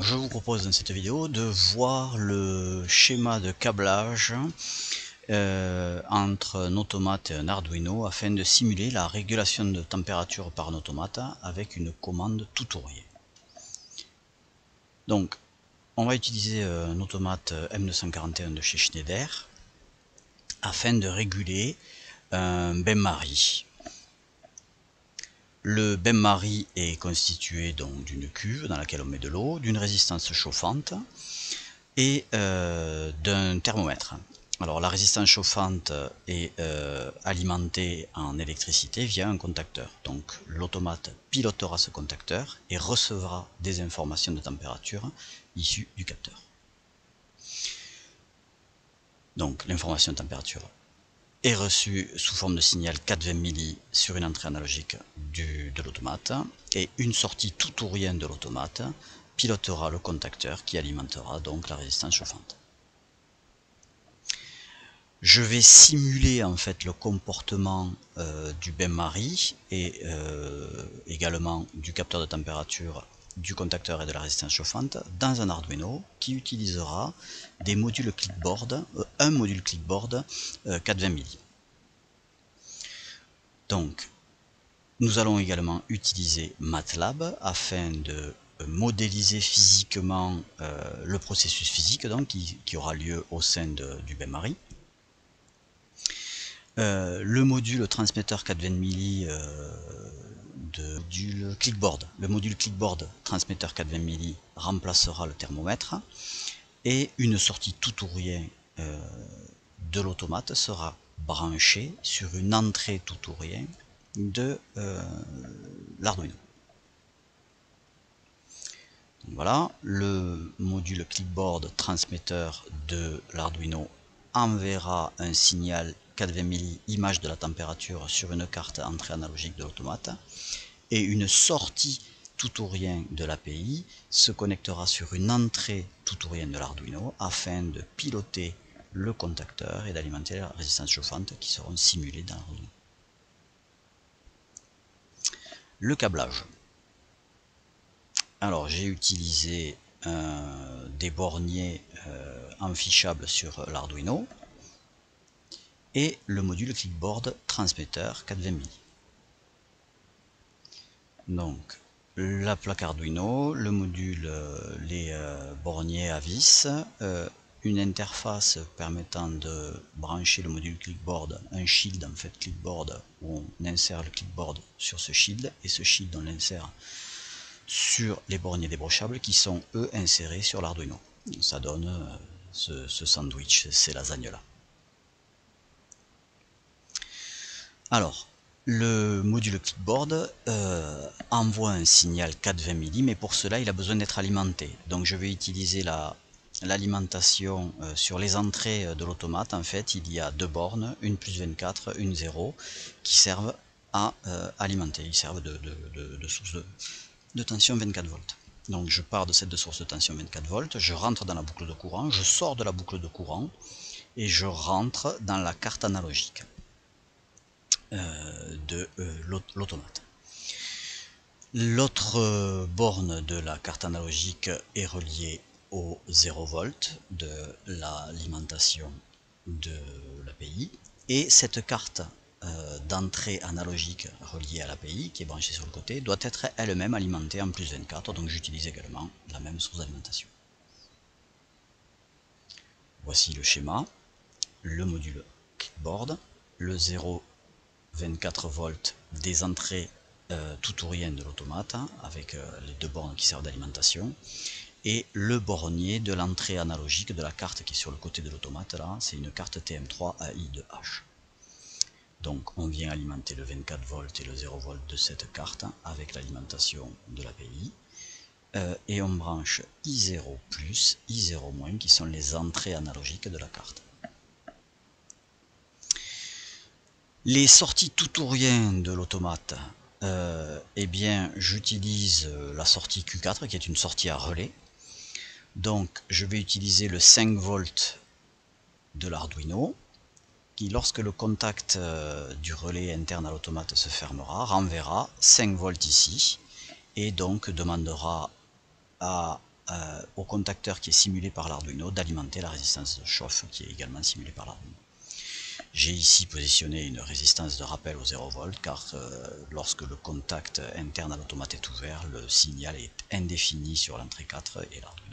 je vous propose dans cette vidéo de voir le schéma de câblage entre un automate et un Arduino afin de simuler la régulation de température par un automate avec une commande tout-ouvrier. Donc, on va utiliser un automate M241 de chez Schneider afin de réguler un bain-marie. Le bain-marie est constitué donc d'une cuve dans laquelle on met de l'eau, d'une résistance chauffante et d'un thermomètre. Alors la résistance chauffante est alimentée en électricité via un contacteur. Donc l'automate pilotera ce contacteur et recevra des informations de température issues du capteur. Donc l'information de température est reçu sous forme de signal 420 milli sur une entrée analogique de l'automate et une sortie tout-ourien de l'automate pilotera le contacteur qui alimentera donc la résistance chauffante. Je vais simuler en fait le comportement du bain-marie et également du capteur de température, du contacteur et de la résistance chauffante dans un Arduino qui utilisera des modules clipboard, un module clipboard 420 milli. Donc, nous allons également utiliser MATLAB afin de modéliser physiquement le processus physique donc, qui aura lieu au sein du bain-marie. Le module transmetteur 420 milli module clipboard. Le module clipboard transmetteur 420 milli remplacera le thermomètre et une sortie tout-ourien de l'automate sera branchée sur une entrée tout-ourien de l'Arduino. Voilà, le module clipboard transmetteur de l'Arduino enverra un signal 420 milli image de la température sur une carte entrée analogique de l'automate et une sortie tout-ourien de l'API se connectera sur une entrée tout-ourienne de l'Arduino afin de piloter le contacteur et d'alimenter la résistance chauffante qui seront simulées dans l'Arduino. Le câblage. Alors j'ai utilisé des borniers enfichables sur l'Arduino et le module clipboard transmetteur 420 milli. Donc la plaque Arduino, le module, les borniers à vis, une interface permettant de brancher le module clipboard, un shield en fait clipboard où on insère le clipboard sur ce shield et ce shield on l'insère sur les borniers débrochables qui sont eux insérés sur l'Arduino. Ça donne ce sandwich, ces lasagnes là. Alors, le module clipboard envoie un signal 420 milli, mais pour cela il a besoin d'être alimenté. Donc je vais utiliser l'alimentation sur les entrées de l'automate. En fait, il y a deux bornes, une plus 24, une 0, qui servent à alimenter. Ils servent de source de tension 24 volts. Donc je pars de cette source de tension 24 volts, je rentre dans la boucle de courant, je sors de la boucle de courant et je rentre dans la carte analogique de l'automate. L'autre borne de la carte analogique est reliée au 0 volt de l'alimentation de l'API et cette carte d'entrée analogique reliée à l'API qui est branchée sur le côté doit être elle-même alimentée en plus 24, donc j'utilise également la même source d'alimentation. Voici le schéma, le module clipboard, le 0,24 volts des entrées tout-ouriennes de l'automate avec les deux bornes qui servent d'alimentation et le bornier de l'entrée analogique de la carte qui est sur le côté de l'automate là, c'est une carte TM3 AI2H. Donc on vient alimenter le 24 volts et le 0 volt de cette carte avec l'alimentation de l'API et on branche I0+, I0- qui sont les entrées analogiques de la carte. Les sorties tout-ouriennes de l'automate, eh bien j'utilise la sortie Q4 qui est une sortie à relais. Donc je vais utiliser le 5 volts de l'Arduino qui, lorsque le contact du relais interne à l'automate se fermera, renverra 5 volts ici et donc demandera à au contacteur qui est simulé par l'Arduino d'alimenter la résistance de chauffe qui est également simulée par l'Arduino. J'ai ici positionné une résistance de rappel au 0 V car lorsque le contact interne à l'automate est ouvert, le signal est indéfini sur l'entrée 4 et l'Arduino